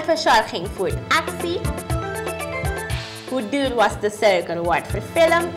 Jeugdtandenverzorging voert actie. Hoe duur was de suiker wordt verfilmd.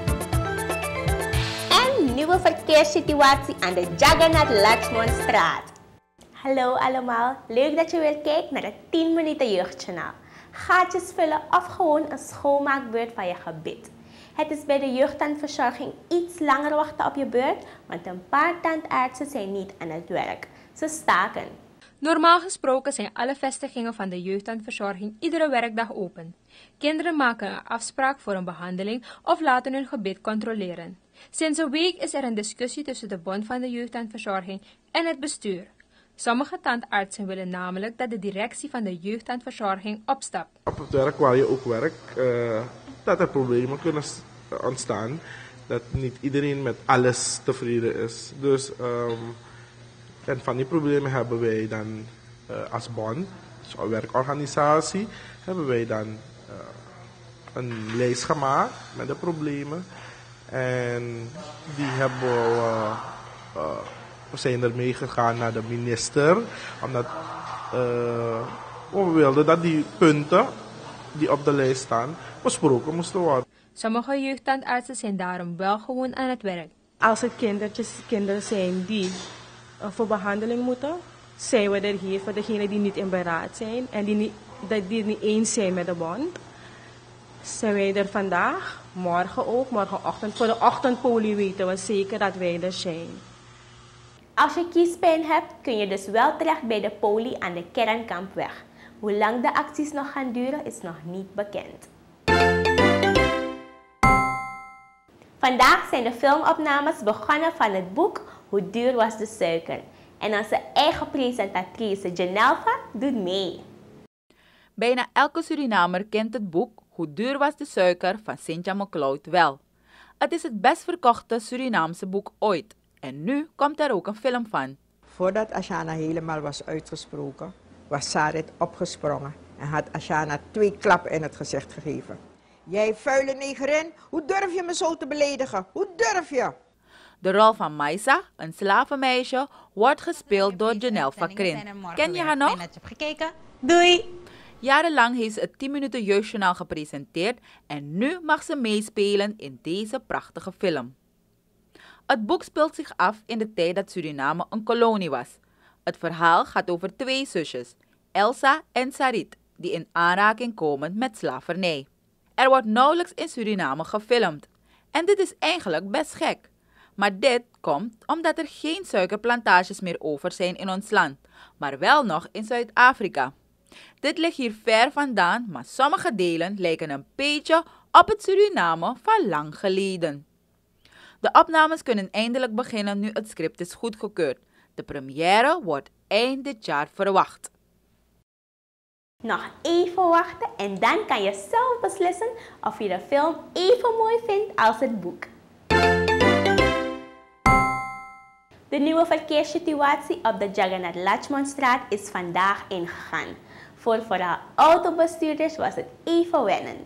En nieuwe verkeerssituatie aan de Jagannath Lakshmanstraat. Hallo allemaal, leuk dat je weer kijkt naar het 10 minuten jeugdjournaal. Gaatjes vullen of gewoon een schoonmaakbeurt van je gebit. Het is bij de jeugdtandverzorging iets langer wachten op je beurt, want een paar tandartsen zijn niet aan het werk. Ze staken. Normaal gesproken zijn alle vestigingen van de jeugdtandverzorging iedere werkdag open. Kinderen maken een afspraak voor een behandeling of laten hun gebit controleren. Sinds een week is er een discussie tussen de Bond van de Jeugdtandverzorging en het bestuur. Sommige tandartsen willen namelijk dat de directie van de jeugdtandverzorging opstapt. Op het werk waar je ook werkt, dat er problemen kunnen ontstaan. Dat niet iedereen met alles tevreden is. Dus en van die problemen hebben wij dan als bond, als werkorganisatie, hebben wij dan een lijst gemaakt met de problemen. En die hebben we zijn ermee gegaan naar de minister, omdat we wilden dat die punten die op de lijst staan besproken moesten worden. Sommige jeugdtandartsen zijn daarom wel gewoon aan het werk. Als het kinderen zijn die voor behandeling moeten, zijn we er hier voor degenen die niet in beraad zijn en die niet eens zijn met de bond. Zijn wij er vandaag, morgen ook, morgenochtend. Voor de ochtendpolie weten we zeker dat wij er zijn. Als je kiespijn hebt, kun je dus wel terecht bij de poli aan de Kernkampweg. Hoe lang de acties nog gaan duren, is nog niet bekend. Vandaag zijn de filmopnames begonnen van het boek Hoe duur was de suiker? En onze eigen presentatrice Janelva doet mee. Bijna elke Surinamer kent het boek Hoe duur was de suiker van Cynthia McLeod wel. Het is het best verkochte Surinaamse boek ooit. En nu komt er ook een film van. Voordat Ashana helemaal was uitgesproken, was Sarit opgesprongen en had Ashana 2 klappen in het gezicht gegeven. Jij vuile negerin, hoe durf je me zo te beledigen? Hoe durf je? De rol van Maisa, een slavenmeisje, wordt gespeeld door Janelva Krin. Ken je haar nog? Doei! Jarenlang heeft ze het 10 minuten jeugdjournaal gepresenteerd en nu mag ze meespelen in deze prachtige film. Het boek speelt zich af in de tijd dat Suriname een kolonie was. Het verhaal gaat over 2 zusjes, Elsa en Sarit, die in aanraking komen met slavernij. Er wordt nauwelijks in Suriname gefilmd. En dit is eigenlijk best gek. Maar dit komt omdat er geen suikerplantages meer over zijn in ons land, maar wel nog in Zuid-Afrika. Dit ligt hier ver vandaan, maar sommige delen lijken een beetje op het Suriname van lang geleden. De opnames kunnen eindelijk beginnen nu het script is goedgekeurd. De première wordt eind dit jaar verwacht. Nog even wachten en dan kan je zelf beslissen of je de film even mooi vindt als het boek. De nieuwe verkeerssituatie op de Jagannath Lakshmanstraat is vandaag ingegaan. Voor vooral autobestuurders was het even wennen.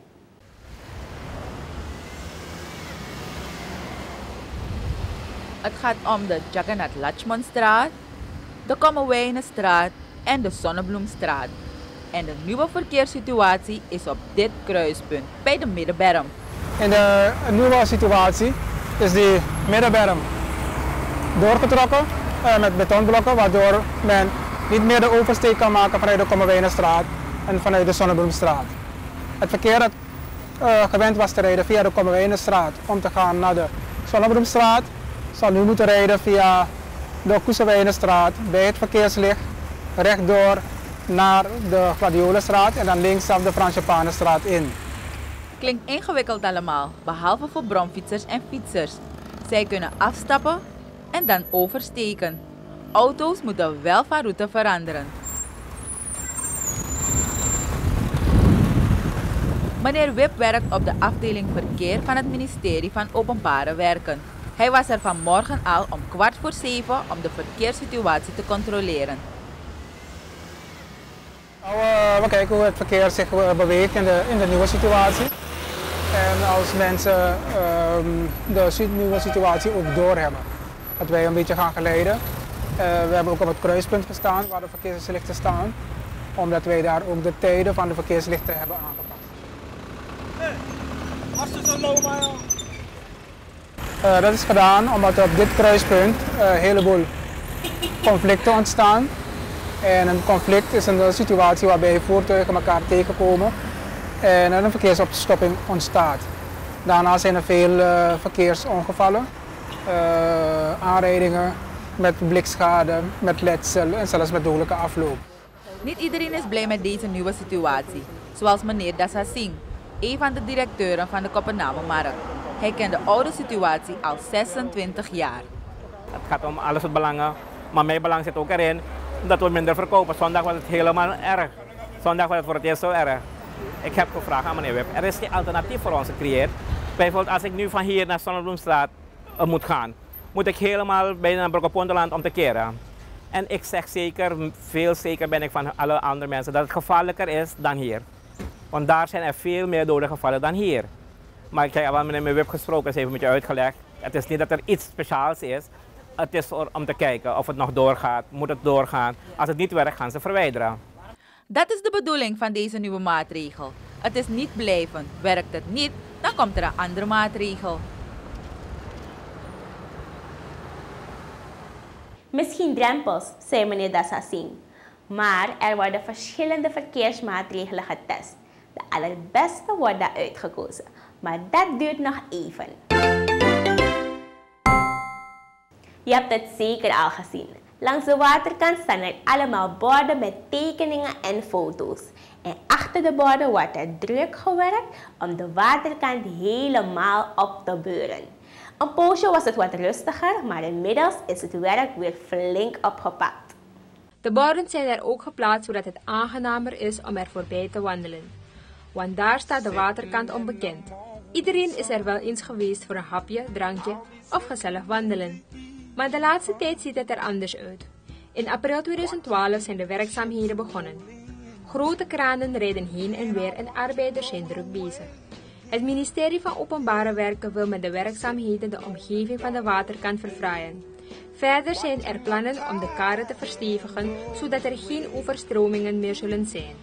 Het gaat om de Jagannath Lakshmanstraat, de Kommerwijnenstraat en de Zonnebloemstraat. En de nieuwe verkeerssituatie is op dit kruispunt bij de Middenberm. In de nieuwe situatie is die Middenberm doorgetrokken met betonblokken, waardoor men niet meer de oversteek kan maken vanuit de Kommerwijnenstraat en vanuit de Zonnebloemstraat. Het verkeer dat gewend was te rijden via de Kommerwijnenstraat om te gaan naar de Zonnebloemstraat, zal nu moeten rijden via de Koesewijnenstraat bij het verkeerslicht rechtdoor naar de Gladiolenstraat en dan linksaf de Fransjepanenstraat in. Klinkt ingewikkeld allemaal, behalve voor bromfietsers en fietsers. Zij kunnen afstappen en dan oversteken. Auto's moeten wel van route veranderen. Meneer Wip werkt op de afdeling verkeer van het ministerie van Openbare Werken. Hij was er vanmorgen al om 6:15 om de verkeerssituatie te controleren. We kijken hoe het verkeer zich beweegt in de nieuwe situatie. En als mensen de nieuwe situatie ook doorhebben, dat wij een beetje gaan geleiden. We hebben ook op het kruispunt gestaan waar de verkeerslichten staan. omdat wij daar ook de tijden van de verkeerslichten hebben aangepast. Dat is gedaan omdat er op dit kruispunt een heleboel conflicten ontstaan. En een conflict is een situatie waarbij voertuigen elkaar tegenkomen en er een verkeersopstopping ontstaat. Daarna zijn er veel verkeersongevallen, aanrijdingen met blikschade, met letsel en zelfs met dodelijke afloop. Niet iedereen is blij met deze nieuwe situatie, zoals meneer Dasa Singh, een van de directeuren van de Kopenhagenmarkt. Hij kent de oude situatie al 26 jaar. Het gaat om alles het belangen, maar mijn belang zit ook erin dat we minder verkopen. Zondag was het helemaal erg. Zondag was het voor het eerst zo erg. Ik heb gevraagd aan meneer Web, er is geen alternatief voor ons gecreëerd. Bijvoorbeeld als ik nu van hier naar Zonnebloemstraat moet gaan, moet ik helemaal bijna naar Brokkepondeland om te keren. En ik zeg zeker, veel zeker ben ik van alle andere mensen, dat het gevaarlijker is dan hier. Want daar zijn er veel meer dode gevallen dan hier. Maar ik heb wel met meneer Web gesproken, ze heeft met je uitgelegd. Het is niet dat er iets speciaals is. Het is om te kijken of het nog doorgaat, moet het doorgaan. Als het niet werkt, gaan ze verwijderen. Dat is de bedoeling van deze nieuwe maatregel. Het is niet blijvend. Werkt het niet, dan komt er een andere maatregel. Misschien drempels, zei meneer Dasa Singh. Maar er worden verschillende verkeersmaatregelen getest. De allerbeste wordt daar uitgekozen. Maar dat duurt nog even. Je hebt het zeker al gezien. Langs de waterkant staan er allemaal borden met tekeningen en foto's. En achter de borden wordt er druk gewerkt om de waterkant helemaal op te beuren. Een poosje was het wat rustiger, maar inmiddels is het werk weer flink opgepakt. De borden zijn er ook geplaatst zodat het aangenamer is om er voorbij te wandelen. Want daar staat de waterkant onbekend. Iedereen is er wel eens geweest voor een hapje, drankje of gezellig wandelen. Maar de laatste tijd ziet het er anders uit. In april 2012 zijn de werkzaamheden begonnen. Grote kranen rijden heen en weer en arbeiders zijn druk bezig. Het ministerie van Openbare Werken wil met de werkzaamheden de omgeving van de waterkant verfraaien. Verder zijn er plannen om de karen te verstevigen, zodat er geen overstromingen meer zullen zijn.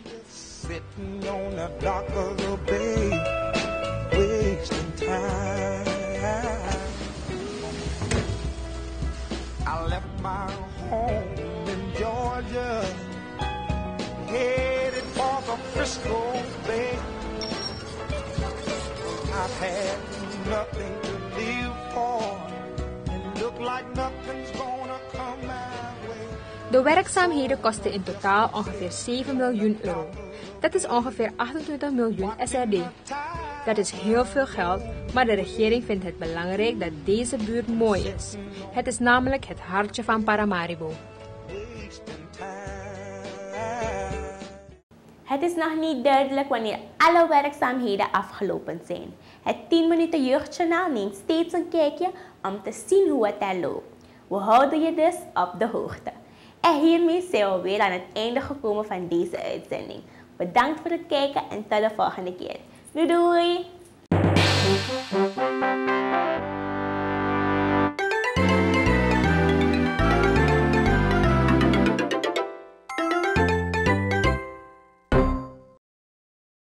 I left my home in Georgia, headed for the Frisco Bay. I've had nothing to live for, and look like nothing's gonna come my way. De werkzaamheden kosten in totaal ongeveer 7 miljoen euro. Dat is ongeveer 28 miljoen SRD. Dat is heel veel geld, maar de regering vindt het belangrijk dat deze buurt mooi is. Het is namelijk het hartje van Paramaribo. Het is nog niet duidelijk wanneer alle werkzaamheden afgelopen zijn. Het 10 minuten jeugdjournaal neemt steeds een kijkje om te zien hoe het er loopt. We houden je dus op de hoogte. En hiermee zijn we weer aan het einde gekomen van deze uitzending. Bedankt voor het kijken en tot de volgende keer. Doei doei!